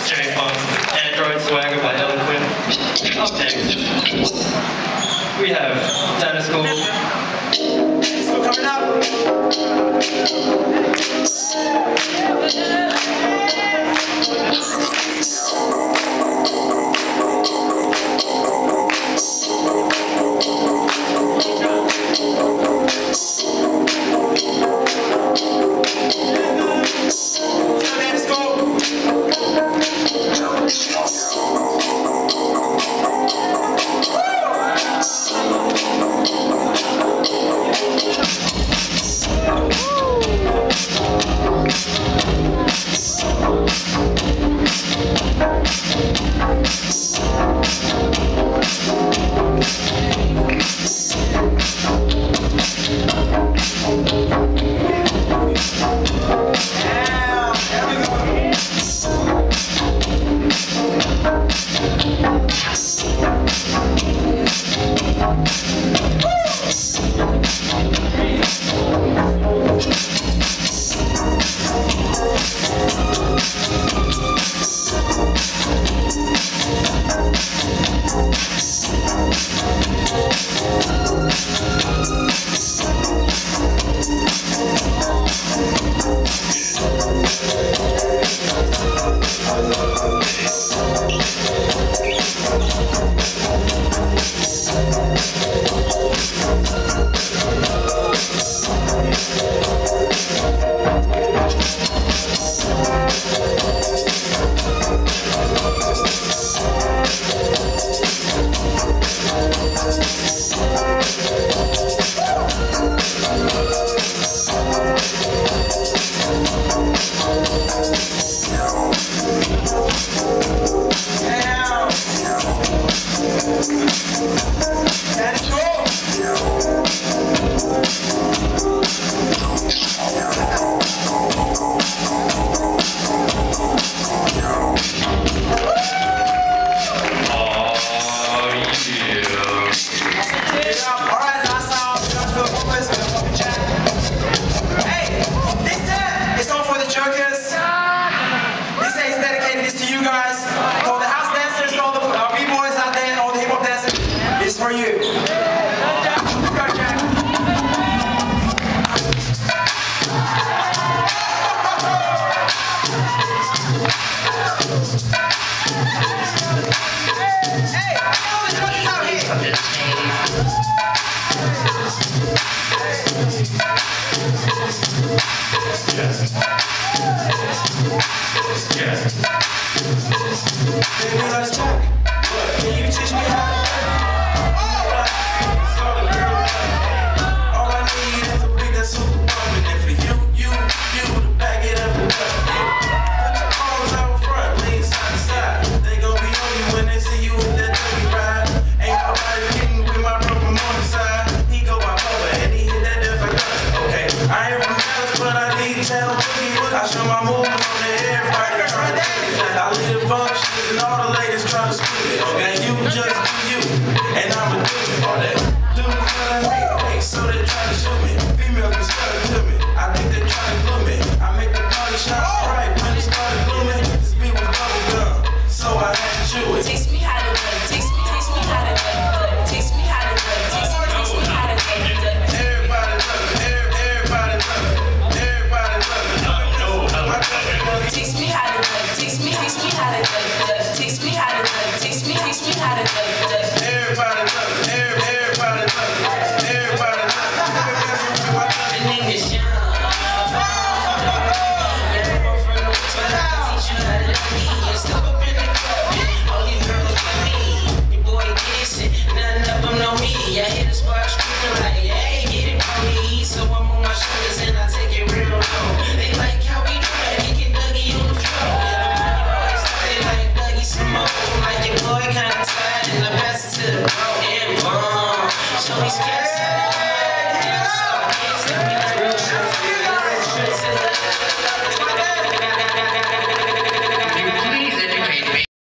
Up next, we have Danis Kool. Danis Kool coming up. Danis Kool. For you. Baby, let's talk. Can you teach me how to I show my movement on everybody trying to do it. I lead the functions and all the ladies trying to screw it. Okay, you just do you, and I'ma do it. All that do what I hate, so they try to shoot me. Females be scared to me. I think they try to glue me. I make the party shine bright when it started blooming. This beat was bubble gum, so I had to chew it. Teach me how to do it. Teach me how to do it. Teach me how to do it. Teach me how to do it. Everybody love it. Everybody love it. Everybody love it. Teach me how to do it. Teach me how to do it. Teach me how to do it. Teach me how to do it. Everybody love it. Everybody love it. Everybody love it. The niggas young. Everyone from the west, but I can teach you how to love me. And step up in the club. All these girls with me. Your boy gets it. None of them know me. I hit the spot screaming like, hey, get it on me. So I'm on my shoulders and I take it real low. They like how we do that. They get Dougie on the floor. Your boy started like Dougie Simone. Like your boy kinda tired and I pass it to the bro and bomb. Show me scared.